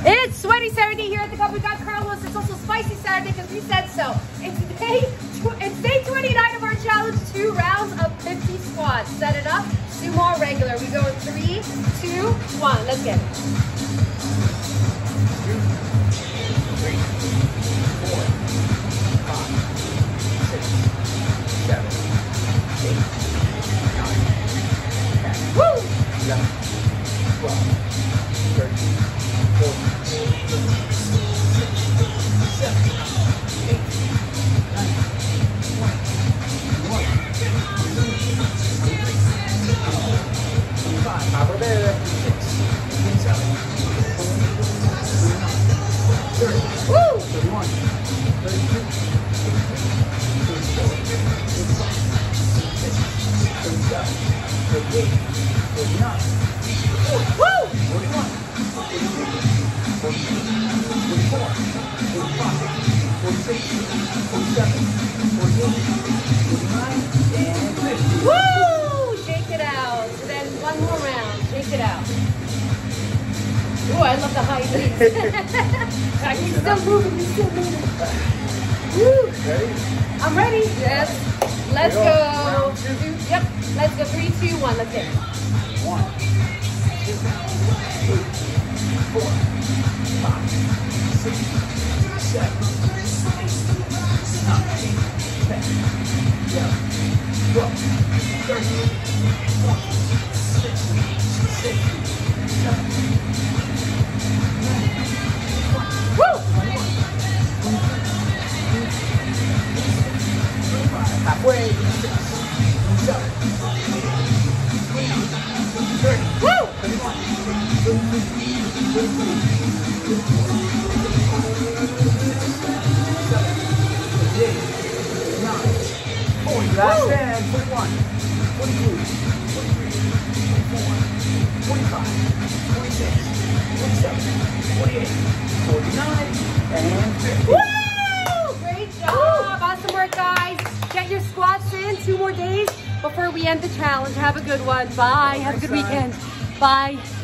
It's Sweaty Saturday here at the club. We got Carlos. It's also Spicy Saturday because we said so. It's day 29 of our challenge. 2 rounds of 50 squats. Set it up. Sumo regular. We go in 3, 2, 1. Let's get it. 2, 3, 4, 5, 6, 7, 8, 9, 10. Woo! 11, 12, 13, 14, 5 are there. 6, 7, 30, Woo! 31, 32, 34, 35, 36, 37, 38, 39, 40, Woo! 41, 42, 43, 44, 45, 46, 47, 48, 49, and 50. Woo! Shake it out. And then one more round. Shake it out. Ooh, I love the high knees. He's still moving. He's still moving. Woo! Ready? I'm ready. Yes. Let's go. Round 2. Yep. Let's go. 3, 2, 1. Let's get it. 1, 2, 3, 4, 5, 6, 7, 8, 9, 10, 11, 12, 13, 14, 16, 17, 19, Woo! 21, 25, halfway, 26, 27, 28, 30, Woo! 31, 32, 33, 34, 38, 39, 40, last and 41, 42, 43, 44, 45, 46, 47, 48, 49, and 50. Woo! Great job. Awesome work, guys. Get your squats in. 2 more days before we end the challenge. Have a good one. Bye. Have a good weekend. Bye.